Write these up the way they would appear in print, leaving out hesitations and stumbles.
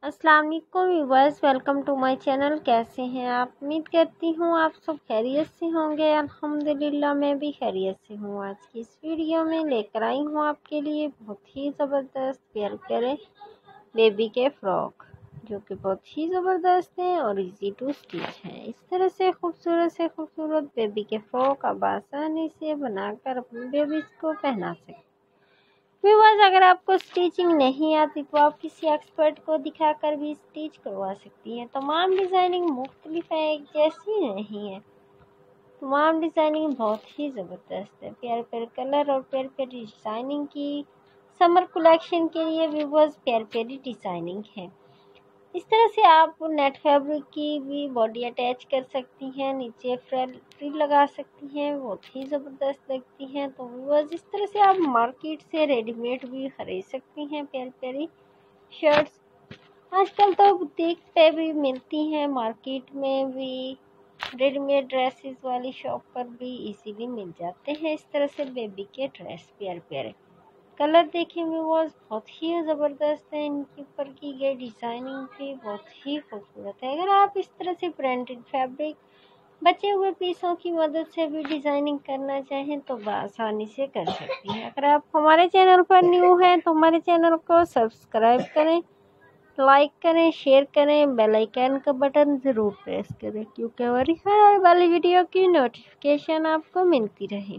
अस्सलाम वालेकुम viewers, welcome to my channel. कैसे हैं आप? उम्मीद करती हूँ आप सब खैरियत से होंगे। अल्हम्दुलिल्लाह मैं भी खैरियत से हूँ। आज की इस वीडियो में लेकर आई हूँ आपके लिए बहुत ही ज़बरदस्त प्यारे बेबी के फ्रॉक, जो कि बहुत ही ज़बरदस्त हैं और इजी टू स्टिच हैं। इस तरह से खूबसूरत बेबी के फ्रॉक आप आसानी से बनाकर अपने बेबीज़ को पहना सकते हैं। व्यूअर्स, अगर आपको स्टिचिंग नहीं आती तो आप किसी एक्सपर्ट को दिखाकर भी स्टिच करवा सकती हैं। तमाम डिज़ाइनिंग मुख्तलिफ है, एक जैसी नहीं है। तमाम डिज़ाइनिंग बहुत ही ज़बरदस्त है। प्यारे प्यारे कलर और प्यारी प्यारी डिज़ाइनिंग की समर कलेक्शन के लिए व्यूअर्स प्यारी प्यारी डिज़ाइनिंग है। इस तरह से आप नेट फैब्रिक की भी बॉडी अटैच कर सकती हैं, नीचे फ्रिल लगा सकती हैं, बहुत ही ज़बरदस्त लगती हैं। तो व्यूअर्स, इस तरह से आप मार्केट से रेडीमेड भी ख़रीद सकती हैं प्यारी प्यारी शर्ट्स। आजकल तो बुटीक पे भी मिलती हैं, मार्केट में भी रेडीमेड ड्रेसेस वाली शॉप पर भी इजीली मिल जाते हैं। इस तरह से बेबी के ड्रेस प्यारे प्यारे कलर देखे में बहुत ही ज़बरदस्त है। इनके ऊपर की गई डिज़ाइनिंग भी बहुत ही खूबसूरत है। अगर आप इस तरह से प्रिंटेड फैब्रिक बचे हुए पीसों की मदद से भी डिज़ाइनिंग करना चाहें तो आसानी से कर सकती हैं। अगर आप हमारे चैनल पर न्यू हैं तो हमारे चैनल को सब्सक्राइब करें, लाइक करें, शेयर करें, बेल आइकन का बटन ज़रूर प्रेस करें, क्योंकि हमारी हर वाली वीडियो की नोटिफिकेशन आपको मिलती रहे।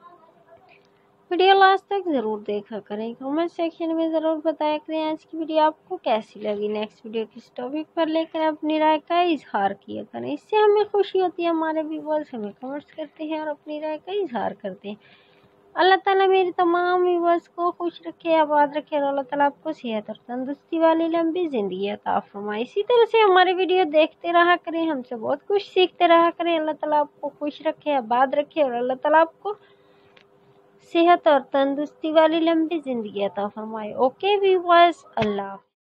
वीडियो लास्ट तक ज़रूर देखा करें, कमेंट सेक्शन में ज़रूर बताया करें आज की वीडियो आपको कैसी लगी। नेक्स्ट वीडियो किस टॉपिक पर लेकर अपनी राय का इजहार किया करें, इससे हमें खुशी होती है। हमारे व्यूअर्स हमें कमेंट्स करते हैं और अपनी राय का इजहार करते हैं। अल्लाह ताला मेरे तमाम व्यूअर्स को खुश रखे, आबाद रखे और अल्लाह ताला आपको सेहत और तंदुरुस्ती वाली लंबी ज़िंदगी अता फरमाए। इसी तरह से हमारे वीडियो देखते रहा करें, हमसे बहुत कुछ सीखते रहा करें। अल्लाह ताला आपको खुश रखे, आबाद रखे और अल्लाह ताला आपको सेहत और तंदुरुस्ती वाली लंबी ज़िंदगी अता फरमाए। ओके व्यूअर्स, अल्लाह।